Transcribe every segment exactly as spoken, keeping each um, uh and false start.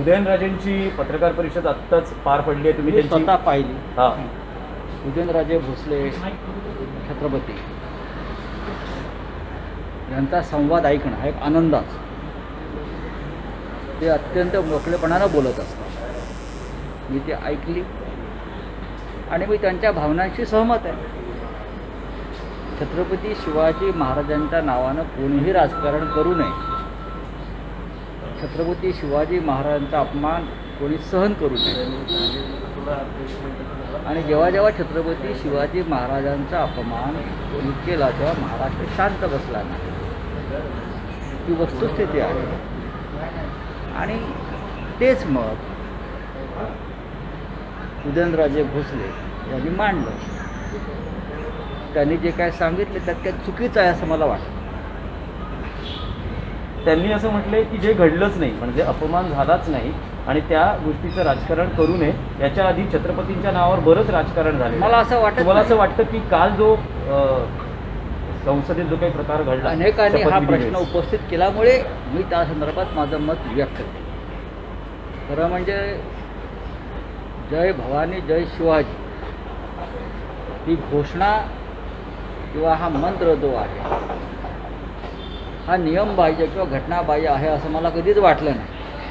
उदयनराजेंची पत्रकार परिषद आत्ताच पार पडली आहे, तुम्ही त्यांची स्वतः पाहिली. हां, उदयनराजे भोसले छत्रपती यांचा संवाद ऐकणं हा एक आनंदाच. ते अत्यंत मोकळेपणानं बोलत असतात. मी ते ऐकली आणि मी त्यांच्या भावनांशी सहमत आहे. छत्रपती शिवाजी महाराजांच्या नावानं कोणीही राजकारण करू नये. छत्रपती शिवाजी महाराजांचा अपमान कोणी सहन करू नये. आणि जेव्हा जेव्हा छत्रपती शिवाजी महाराजांचा अपमान कोणी केला तेव्हा महाराष्ट्र शांत बसला नाही. ही वस्तुस्थिती आहे. आणि तेच मत उदयनराजे भोसले यांनी मांडलं. त्यांनी जे काय सांगितले त्यात काय चुकीचं आहे असं मला वाटतं. त्यांनी असं म्हटलंय की जे घडलंच नाही, म्हणजे अपमान झालाच नाही आणि त्या गोष्टीचं राजकारण करू नये. याच्या आधी छत्रपतींच्या नावावर बरंच राजकारण झाले. मला असं वाटतं, मला असं वाटतं की काल जो संसदेत जो काही प्रकार घडला, अनेकांनी हा प्रश्न उपस्थित केल्यामुळे मी त्या संदर्भात माझं मत व्यक्त केलं. खरं म्हणजे जय भवानी जय शिवाजी ही घोषणा किंवा हा मंत्र जो आहे हा नियमबाह्य किंवा घटनाबाह्य आहे असं मला कधीच वाटलं नाही.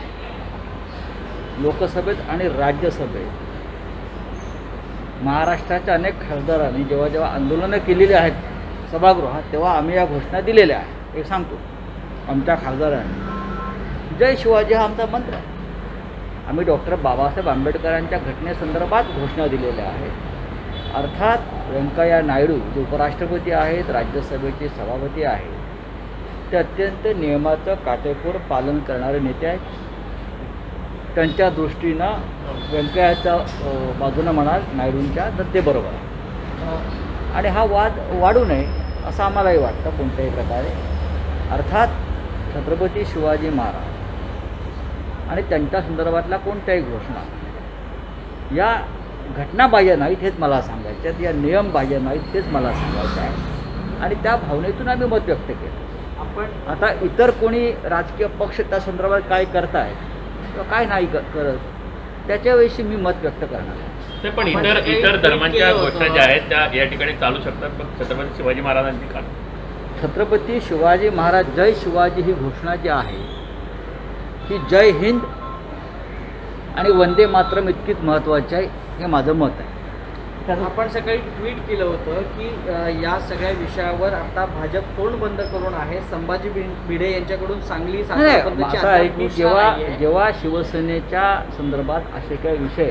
लोकसभेत आणि राज्यसभेत महाराष्ट्राच्या अनेक खासदारांनी जेव्हा जेव्हा आंदोलनं केलेली आहेत सभागृहात तेव्हा आम्ही या घोषणा दिलेल्या आहेत. एक सांगतो, आमच्या खासदारांनी जय शिवाजी हा आमचा मंत्र आहे. आम्ही डॉक्टर बाबासाहेब आंबेडकरांच्या घटनेसंदर्भात घोषणा दिलेल्या आहेत. अर्थात व्यंकय्या नायडू जे उपराष्ट्रपती आहेत, राज्यसभेचे सभापती आहेत, ते अत्यंत नियमाचं काटेकोर पालन करणारे नेते आहेत. त्यांच्या दृष्टीनं व्यंकय्याच्या बाजूनं म्हणाल नायडूंच्या तर ते बरोबर आहे. आणि हा वाद वाढू नये असं आम्हालाही वाटतं कोणत्याही प्रकारे. अर्थात छत्रपती शिवाजी महाराज आणि त्यांच्या संदर्भातल्या कोणत्याही घोषणा या घटनाबाह्य नाहीत हेच मला सांगायचं आहे, या नियमबाह्य नाहीत तेच मला सांगायचं आहे. आणि त्या भावनेतून आम्ही मत व्यक्त केलं. आपण आता इतर कोणी राजकीय पक्ष त्या संदर्भात काय करतायत किंवा काय नाही करत त्याच्याविषयी मी मत व्यक्त करणार आहे. पण इतर इतर धर्मांच्या घोषणा ज्या आहेत त्या या ठिकाणी चालू शकतात, पण छत्रपती शिवाजी महाराजांची का? छत्रपती शिवाजी महाराज जय शिवाजी ही घोषणा जी आहे ही जय हिंद आणि वंदे मातरम इतकीच महत्त्वाची आहे हे माझं मत आहे. आपण सकाळी ट्विट केलं होतं की या सगळ्या विषयावर आता भाजप तोंड बंद करून आहे. संभाजी भिडे यांच्याकडून सांगली असं आहे की जेव्हा जेव्हा शिवसेनेच्या संदर्भात असे काही विषय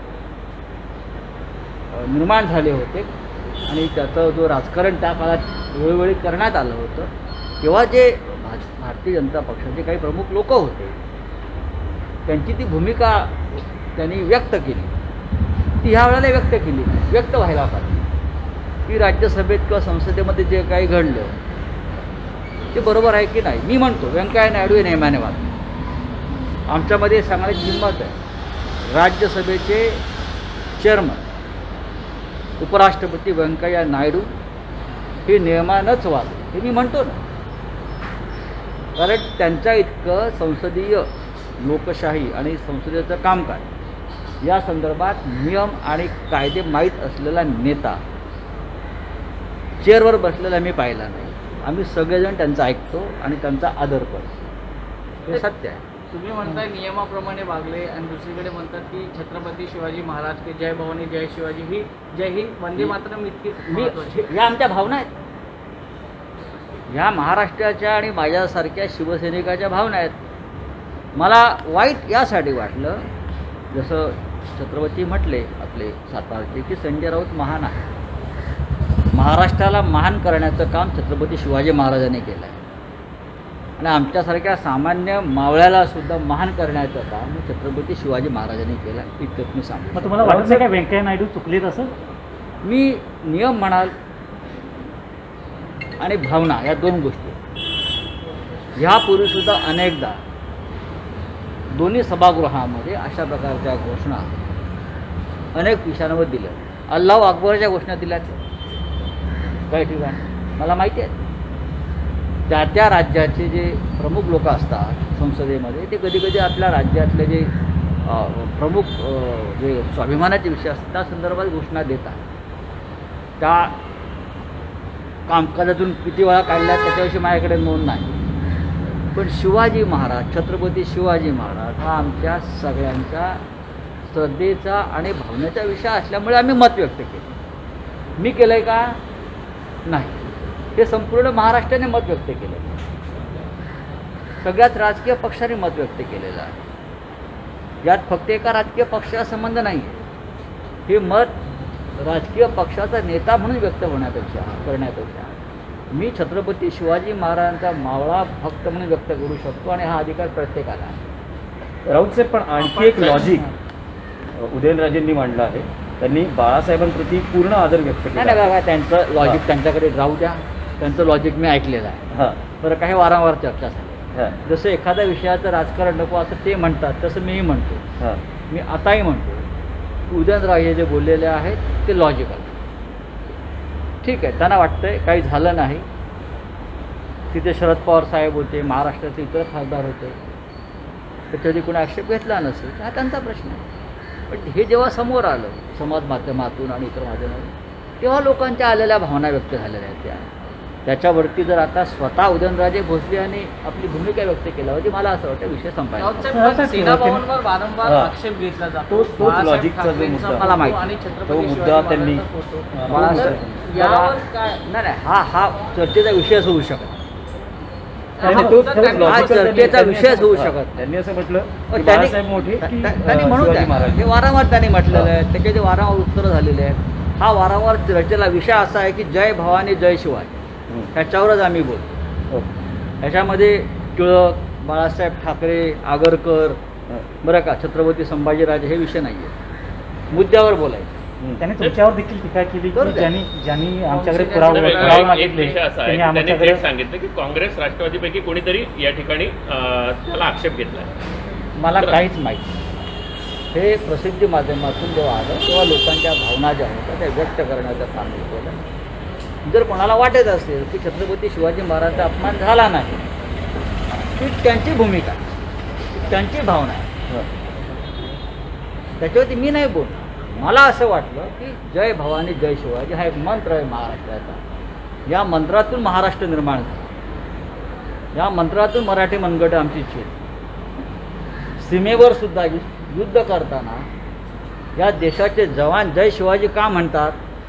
निर्माण झाले होते आणि त्याचं जो राजकारण त्या काळात वेळोवेळी करण्यात आलं होतं तेव्हा जे भारतीय जनता पक्षाचे काही प्रमुख लोक होते त्यांची ती भूमिका त्यांनी व्यक्त केली ती ह्या वेळेला व्यक्त केली व्यक्त व्हायला पाहिजे की राज्यसभेत किंवा संसदेमध्ये जे काही घडलं ते बरोबर आहे की नाही. मी म्हणतो व्यंकय्या नायडू हे नेमाने वाद आमच्यामध्ये सांगण्याची हिंमत आहे. राज्यसभेचे चेअरमन उपराष्ट्रपती व्यंकय्या नायडू हे नियमानंच वाद हे मी म्हणतो ना, कारण त्यांच्या इतकं संसदीय लोकशाही आणि संसदेचं कामकाज या संदर्भात नियम आणि कायदे माहीत असलेला नेता चेअरवर बसलेला मी पाहिला नाही. आम्ही सगळेजण त्यांचा ऐकतो आणि त्यांचा आदर करतो हे सत्य आहे. तुम्ही म्हणताय नियमाप्रमाणे वागले आणि दुसरीकडे म्हणतात की छत्रपती शिवाजी महाराज के जय भवानी जय शिवाजी ही जय हिंद वंदे मातरम इतकी मी या आमच्या भावना आहेत. ह्या महाराष्ट्राच्या आणि माझ्यासारख्या शिवसैनिकाच्या भावना आहेत. मला वाईट यासाठी वाटलं जसं छत्रपती म्हटले आपले सातारचे की संजय राऊत महान आहे. महाराष्ट्राला महान करण्याचं काम छत्रपती शिवाजी महाराजांनी केलं आहे आणि आमच्यासारख्या सामान्य मावळ्याला सुद्धा महान करण्याचं काम छत्रपती शिवाजी महाराजांनी केलं आहे. इतकंच मी सांगतो. मग तुम्हाला वाटतं का व्यंकय्या नायडू चुकलेत असं? मी नियम म्हणाल आणि भावना या दोन गोष्टी ह्यापूर्वीसुद्धा अनेकदा दोन्ही सभागृहामध्ये अशा प्रकारच्या घोषणा अनेक विषयांवर दिल्या. अल्लाह अकबरच्या घोषणा दिल्या काही ठिकाणी मला माहिती आहे. त्या त्या राज्याचे जे प्रमुख लोक असतात संसदेमध्ये ते कधी कधी आपल्या राज्यातले जे अ, प्रमुख अ, जे स्वाभिमानाचे विषय असतात त्या संदर्भात घोषणा देतात. त्या कामकाजातून किती वेळा काढल्या त्याच्याविषयी माझ्याकडे नोंद नाही. पण शिवाजी महाराज, छत्रपती शिवाजी महाराज हा आमच्या सगळ्यांचा श्रद्धेचा आणि भावनेचा विषय असल्यामुळे आम्ही मत व्यक्त केलं. मी केलं आहे का? नाही. हे संपूर्ण महाराष्ट्राने मत व्यक्त केलं आहे. सगळ्याच राजकीय पक्षांनी मत व्यक्त केलेलं आहे. यात फक्त एका राजकीय पक्षाचा संबंध नाही आहे. हे मत राजकीय पक्षाचा नेता म्हणून व्यक्त होण्यापेक्षा करण्यापेक्षा मी छत्रपती शिवाजी महाराजांचा मावळा भक्त म्हणून व्यक्त करू शकतो आणि हा अधिकार प्रत्येकाला आहे. राऊत साहेब, पण आणखी एक लॉजिक उदयनराजेंनी मांडलं आहे. त्यांनी बाळासाहेबांप्रती पूर्ण आदर व्यक्त नाही केला. नाही बघा, त्यांचं लॉजिक हां. त्यांच्याकडे राहू द्या. त्यांचं लॉजिक मी ऐकलेलं आहे. हां बरं, काही वारंवार चर्चा झाली. हां जसं एखाद्या विषयाचं राजकारण नको असं ते म्हणतात तसं मीही म्हणतो. हां मी आताही म्हणतो की उदयनराजे जे बोललेले आहेत ते लॉजिकल. ठीक आहे, त्यांना वाटतंय काही झालं नाही. तिथे शरद पवार साहेब होते, महाराष्ट्राचे इतर खासदार होते, त्याच्यावरती कोणी आक्षेप घेतला नसेल हा त्यांचा प्रश्न आहे. पण हे जेव्हा समोर आलं समाज माध्यमातून आणि इतर माध्यमातून तेव्हा लोकांच्या आलेल्या भावना व्यक्त झालेल्या आहेत. त्या त्याच्यावरती जर आता स्वतः उदयनराजे भोसले यांनी आपली भूमिका व्यक्त केल्यावरती मला असं वाटतं विषय संपायला. राऊत साहेब, पण सेनाभवनवर वारंवार हां. आक्षेप घेतला जातो. तोच- तोच बाळासाहेब लॉजिकचा जो ठाकरेंचा मुद्दा. मला माहिती. आणि तो छत्रपती मुद्दा शिवाजी त्यांनी- महाराजांचा फोटो. बाळासाहेब, तर यावर काय नाही नाही हा हा चर्चेचा विषयच होऊ शकत नाही. नाही, हा तोच- मुद्दा तोच त्यांनी- हा logical त्यांनी- चर्चेचा त्यांनी विषयच असं- होऊ हां, शकत नाही. त्यांनी असं म्हटलं पण की त्यांनी बाळासाहेब मोठे की त्या- त्यांनी अं, म्हणून शिवाजी द्या. महाराज. हे वारंवार त्यांनी म्हटलेलं आहे. त्याचे जे वारंवार उत्तरं झालेले आहेत. हा वारंवार चर्चेला विषय असा आहे की जय भवानी जय शिवाजी हं. ह्याच्यावरच आम्ही बोलतो. हो. ह्याच्यामध्ये टिळक, बाळासाहेब ठाकरे, आगरकर, हं. बरं का, छत्रपती संभाजीराजे हे विषय नाही आहे. मुद्द्यावर बोलायचं. हं. त्यांनी तुमच्यावर देखील टीका केली करू की द्या. ज्यांनी ज्यांनी आमच्याकडे नाही, पुरावे नाही, पुरावे एक- एक मागितले विषय असा आहे त्यांनी की त्यांनी आमच्याकडे थेट सांगितलं की काँग्रेस राष्ट्रवादीपैकी कोणीतरी या ठिकाणी अं, त्याला आक्षेप घेतला. मला बरं. काहीच माहीत नाही. हे प्रसिद्धी माध्यमातून जेव्हा आलं तेव्हा लोकांच्या भावना ज्या होत्या त्या व्यक्त करण्याचं काम मी केलं. जर कोणाला वाटत असेल की छत्रपती शिवाजी महाराजांचा अपमान झाला नाही, ती त्यांची भूमिका आहे, त्यांची भावना आहे. हं. त्याच्यावरती मी नाही बोलणार. मला असं वाटलं की जय भवानी जय शिवाजी हा एक मंत्र आहे महाराष्ट्राचा. या मंत्रातून महाराष्ट्र निर्माण झाला. या मंत्रातून मराठी मनगटं आमची छेद. सीमेवर सुद्धा यु- युद्ध करताना या देशाचे जवान जय शिवाजी का म्हणतात,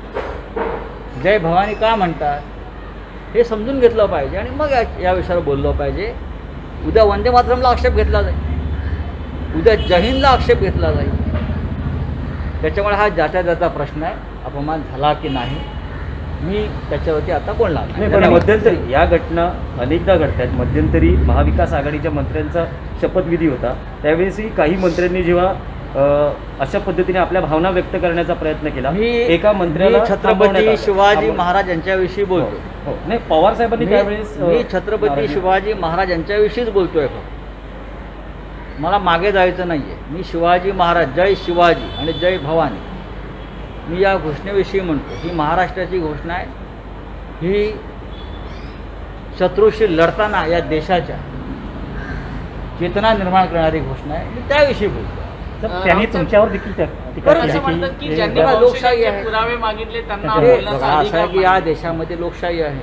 जय भवानी का म्हणतात हे समजून घेतलं पाहिजे आणि मग या या विषयावर बोललं पाहिजे. उद्या वंदे मातरमला आक्षेप घेतला जाईल, उद्या जय हिंदला आक्षेप घेतला जाईल. त्याच्यामुळे हा ज्याच्या ज्याचा प्रश्न आहे. अपमान झाला की नाही मी त्याच्यावरती आता बोलणार नाही, पण मध्यंतरी या घटना अनेकदा घडतात. मध्यंतरी महाविकास आघाडीच्या मंत्र्यांचा शपथविधी होता. त्यावेळेसही काही मंत्र्यांनी जेव्हा अं, अशा पद्धतीने आपल्या भावना व्यक्त करण्याचा प्रयत्न केला, मी एका मंत्र्याला मी थांबवण्यात छत्रपती आलं. शिवाजी थांबव- महाराज यांच्याविषयी बोलतो. हो, हो. नाही, पवार साहेबांनी मी त्यावेळेस अं, मी छत्रपती नाराजी- शिवाजी महाराज यांच्याविषयीच बोलतोय फक्त. मला मागे जायचं नाही आहे. मी शिवाजी महाराज जय शिवाजी आणि जय भवानी मी या घोषणेविषयी म्हणतो. ही महाराष्ट्राची घोषणा आहे. ही शत्रूशी लढताना या देशाच्या चेतना निर्माण करणारी घोषणा आहे. मी त्याविषयी बोलतो. तर अं, त्यांनी राऊत तुमच्यावर देखील त्या- टीका बरोबर, केली असं म्हणतात की की हे ज्यांनी बघा, लोकशाही लोकशाही आहे. पुरावे मागितले त्यांना हे हे बोलण्याचा बघा, असं आहे अधिकार की या नाही. देशामध्ये लोकशाही आहे.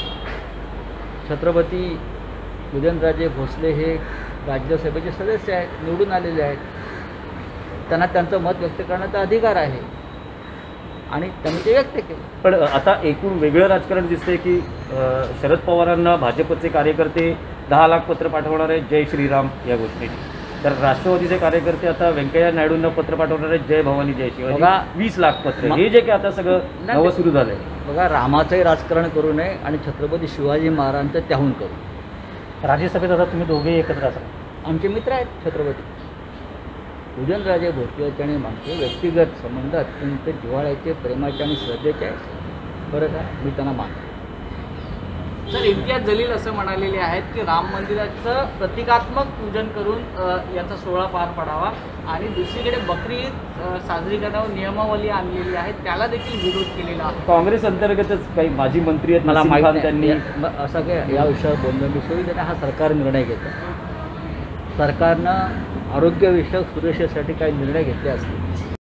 छत्रपती उदयनराजे भोसले हे राज्यसभेचे सदस्य आहेत, निवडून आलेले आहेत. त्यांना त्यांचं मत व्यक्त करण्याचा अधिकार आहे आणि त्यांनी ते व्यक्त केलं. पण आता एकूण वेगळं राजकारण दिसतंय की अं, शरद पवारांना भाजपचे कार्यकर्ते दहा लाख पत्र पाठवणार आहेत जय श्रीराम या घोषणेची. तर राष्ट्रवादीचे कार्यकर्ते आता व्यंकय्या नायडूंना पत्र पाठवणार आहेत जय भवानी जय शिवाजी, बघा, वीस लाख पत्र. म- हे जे की आता सगळं नाही, नवं सुरू झालंय. बघा, रामाचंही राजकारण करू नये आणि छत्रपती शिवाजी महाराजांचं त्याहून करू. राज्यसभेत आता तुम्ही दोघे एकत्र असाल. आमचे मित्र आहेत छत्रपती उदयनराजे भोसले आणि आमचे व्यक्तिगत संबंध अत्यंत जिव्हाळ्याचे, प्रेमाचे आणि श्रद्धेचे आहेत. बरं का, मी त्यांना मानतो. सर इम्तियाज जलील असं म्हणालेले आहेत की राम मंदिराचं प्रतिकात्मक पूजन करून अ, याचा सोहळा पार पडावा आणि दुसरीकडे बकरी ईद अ, साजरी करण्यावर नियमावली आणलेली आहे त्याला देखील विरोध केलेला आहे. काँग्रेस अंतर्गतच काही माजी मंत्री आहेत मला नसीम माहीत खान नाही त्यांनी या- म- असं काय या विषयावर बोलणं मी सोयी देणं हा सरकार निर्णय घेतं. सरकारनं आरोग्यविषयक सुरक्षेसाठी काही निर्णय घेतले असतील